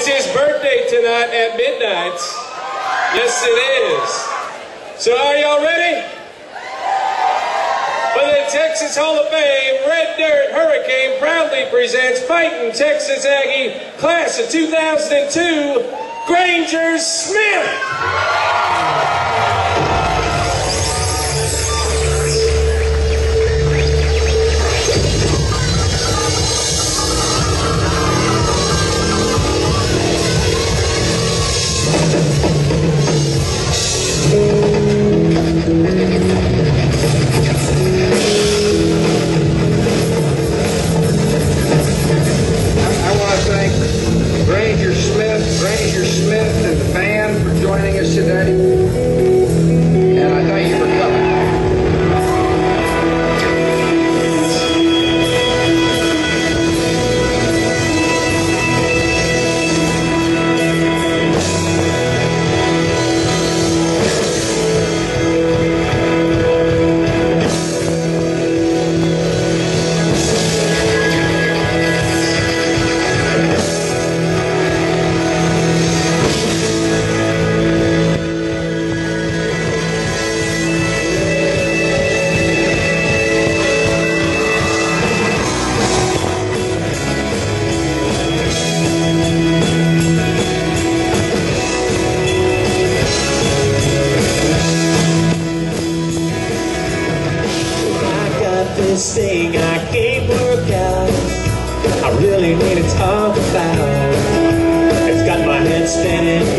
It's his birthday tonight at midnight. Yes, it is. So are y'all ready? For the Texas Hall of Fame, Red Dirt Hurricane proudly presents Fighting Texas Aggie Class of 2002, Granger Smith. Granger Smith and the band for joining us today, and I thank you for coming. This thing I can't work out, I really need to talk about. It's got my head spinning,